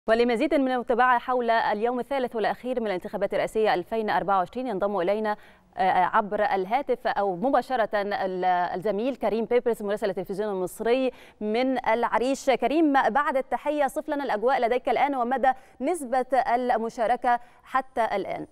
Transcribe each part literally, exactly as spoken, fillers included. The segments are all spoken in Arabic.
ولمزيد من المتابعة حول اليوم الثالث والأخير من الانتخابات الرئاسية ألفين وأربعة وعشرين ينضم إلينا عبر الهاتف أو مباشرة الزميل كريم بيبرس مراسل التلفزيون المصري من العريش. كريم، بعد التحية صف لنا الأجواء لديك الآن ومدى نسبة المشاركة حتى الآن.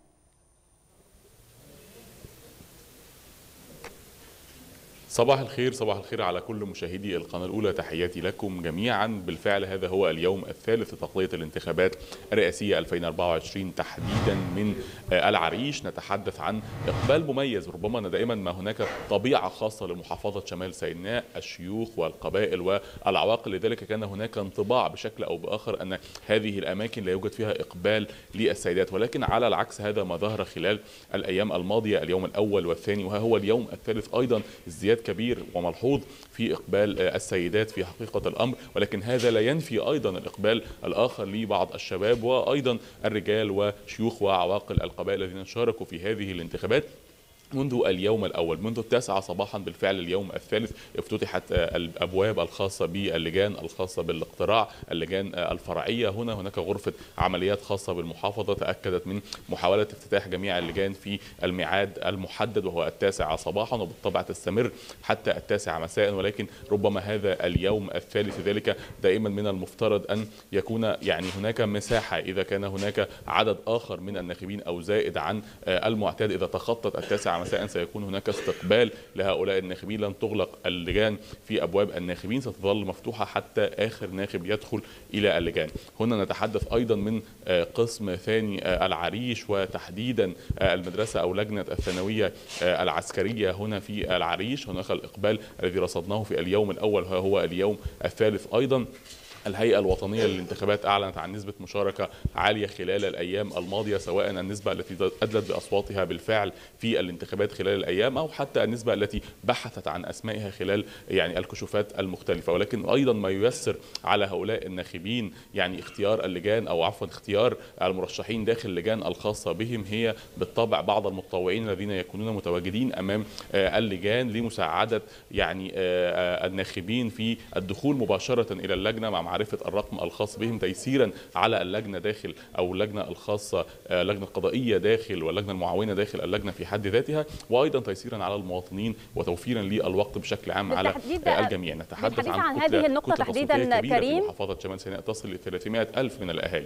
صباح الخير، صباح الخير على كل مشاهدي القناة الأولى، تحياتي لكم جميعا. بالفعل هذا هو اليوم الثالث لتغطية الانتخابات الرئاسية ألفين وأربعة وعشرين تحديدا من العريش. نتحدث عن إقبال مميز، ربما أن دائما ما هناك طبيعة خاصة لمحافظة شمال سيناء، الشيوخ والقبائل والعواقل، لذلك كان هناك انطباع بشكل أو بآخر أن هذه الأماكن لا يوجد فيها إقبال للسيدات، ولكن على العكس هذا ما ظهر خلال الأيام الماضية، اليوم الأول والثاني وها هو اليوم الثالث أيضا ازدياد كبير وملحوظ في إقبال السيدات في حقيقة الأمر، ولكن هذا لا ينفي أيضا الإقبال الآخر لبعض الشباب وأيضا الرجال وشيوخ وعواقل القبائل الذين شاركوا في هذه الانتخابات منذ اليوم الأول. منذ التاسعة صباحا بالفعل اليوم الثالث افتتحت الأبواب الخاصة باللجان الخاصة بالاقتراع، اللجان الفرعية. هنا هناك غرفة عمليات خاصة بالمحافظة تأكدت من محاولة افتتاح جميع اللجان في الميعاد المحدد وهو التاسعة صباحا، وبالطبع تستمر حتى التاسعة مساء، ولكن ربما هذا اليوم الثالث، ذلك دائما من المفترض أن يكون يعني هناك مساحة إذا كان هناك عدد آخر من الناخبين أو زائد عن المعتاد. إذا تخطت التاسعة مساء سيكون هناك استقبال لهؤلاء الناخبين، لن تغلق اللجان في أبواب الناخبين، ستظل مفتوحة حتى آخر ناخب يدخل إلى اللجان. هنا نتحدث أيضا من قسم ثاني العريش، وتحديدا المدرسة أو لجنة الثانوية العسكرية هنا في العريش. هناك الإقبال الذي رصدناه في اليوم الأول هو اليوم الثالث أيضا. الهيئة الوطنية للانتخابات أعلنت عن نسبة مشاركة عالية خلال الأيام الماضية، سواء النسبة التي أدلت بأصواتها بالفعل في الانتخابات خلال الأيام أو حتى النسبة التي بحثت عن أسمائها خلال يعني الكشوفات المختلفة، ولكن أيضا ما ييسر على هؤلاء الناخبين يعني اختيار اللجان أو عفوا اختيار المرشحين داخل اللجان الخاصة بهم هي بالطبع بعض المتطوعين الذين يكونون متواجدين أمام اللجان لمساعدة يعني الناخبين في الدخول مباشرة إلى اللجنة مع معرفة الرقم الخاص بهم، تيسيرا على اللجنة داخل أو اللجنة الخاصة اللجنة القضائية داخل واللجنة المعاونة داخل اللجنة في حد ذاتها، وأيضا تيسيرا على المواطنين وتوفيرا للوقت بشكل عام على الجميع. نتحدث عن, عن هذه النقطة تحديدا كريم. محافظة شمال سيناء تصل ل ثلاثمائة ألف من الأهالي.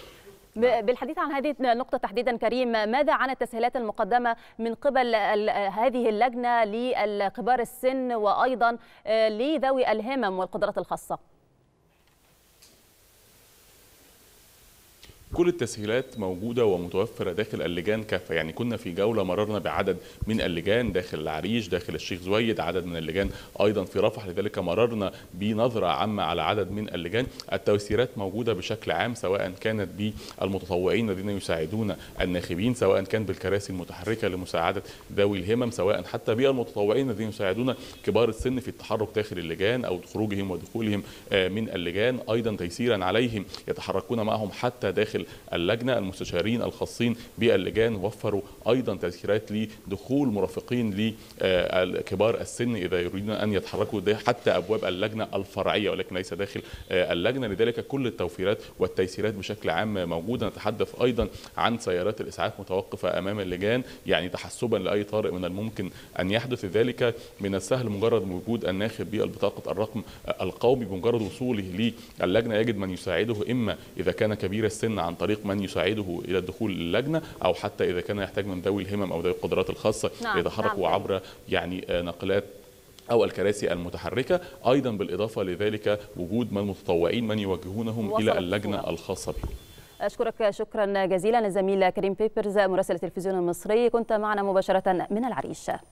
بالحديث عن هذه النقطة تحديدا كريم، ماذا عن التسهيلات المقدمة من قبل هذه اللجنة لكبار السن وأيضا لذوي الهمم والقدرات الخاصة؟ كل التسهيلات موجودة ومتوفرة داخل اللجان كافة. يعني كنا في جولة مررنا بعدد من اللجان داخل العريش، داخل الشيخ زويد، عدد من اللجان أيضا في رفح، لذلك مررنا بنظرة عامة على عدد من اللجان. التيسيرات موجودة بشكل عام، سواء كانت بالمتطوعين الذين يساعدون الناخبين، سواء كان بالكراسي المتحركة لمساعدة ذوي الهمم، سواء حتى بالمتطوعين الذين يساعدون كبار السن في التحرك داخل اللجان أو خروجهم ودخولهم من اللجان. أيضا تيسيرا عليهم يتحركون معهم حتى داخل اللجنة. المستشارين الخاصين باللجان وفروا أيضا تسهيلات لدخول مرافقين لكبار السن إذا يريدون أن يتحركوا حتى أبواب اللجنة الفرعية ولكن ليس داخل اللجنة. لذلك كل التوفيرات والتيسيرات بشكل عام موجودة. نتحدث أيضا عن سيارات الإسعاف متوقفة أمام اللجان، يعني تحسبا لأي طارئ من الممكن أن يحدث. ذلك من السهل مجرد وجود الناخب ببطاقة الرقم القومي، بمجرد وصوله للجنة يجد من يساعده، إما إذا كان كبير السن عن طريق من يساعده إلى الدخول للجنة، أو حتى إذا كان يحتاج من ذوي الهمم أو ذوي القدرات الخاصة نعم يتحركوا نعم. عبر يعني نقلات أو الكراسي المتحركة. أيضا بالإضافة لذلك وجود من المتطوعين من يوجهونهم إلى اللجنة الخاصة بهم. أشكرك شكرا جزيلا الزميل كريم بيبرز مراسل التلفزيون المصري، كنت معنا مباشرة من العريش.